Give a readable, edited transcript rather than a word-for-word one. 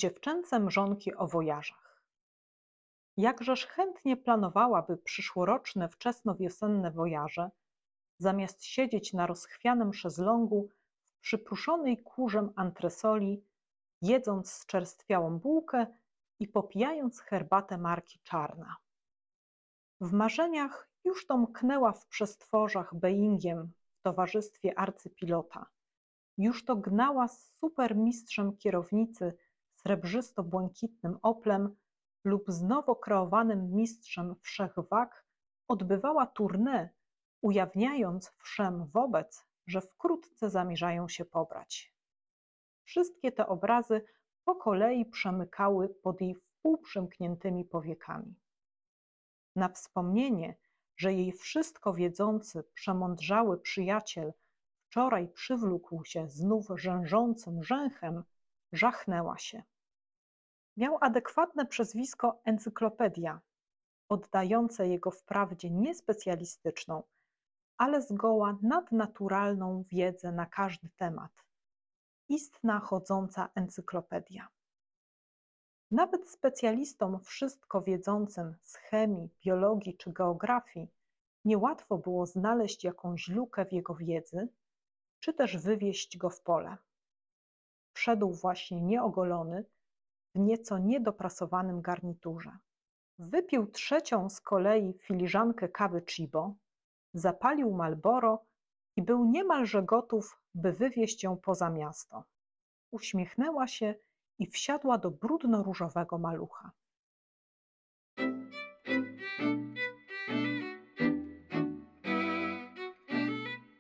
Dziewczęce mrzonki o wojażach. Jakżeż chętnie planowałaby przyszłoroczne wczesnowiosenne wojaże, zamiast siedzieć na rozchwianym szezlongu w przypruszonej kurzem antresoli, jedząc zczerstwiałą bułkę i popijając herbatę marki Czarna. W marzeniach już to mknęła w przestworzach Boeingiem w towarzystwie arcypilota. Już to gnała z supermistrzem kierownicy srebrzysto-błękitnym Oplem lub z nowo kreowanym mistrzem wszechwag odbywała tournée, ujawniając wszem wobec, że wkrótce zamierzają się pobrać. Wszystkie te obrazy po kolei przemykały pod jej wpółprzymkniętymi powiekami. Na wspomnienie, że jej wszystko wiedzący, przemądrzały przyjaciel wczoraj przywlókł się znów rzężącym rzęchem, żachnęła się. Miał adekwatne przezwisko Encyklopedia, oddające jego wprawdzie niespecjalistyczną, ale zgoła nadnaturalną wiedzę na każdy temat. Istna chodząca encyklopedia. Nawet specjalistom wszystko wiedzącym z chemii, biologii czy geografii niełatwo było znaleźć jakąś lukę w jego wiedzy, czy też wywieźć go w pole. Wszedł właśnie nieogolony, w nieco niedoprasowanym garniturze. Wypił trzecią z kolei filiżankę kawy Cibo, zapalił Marlboro i był niemalże gotów, by wywieźć ją poza miasto. Uśmiechnęła się i wsiadła do brudno-różowego malucha.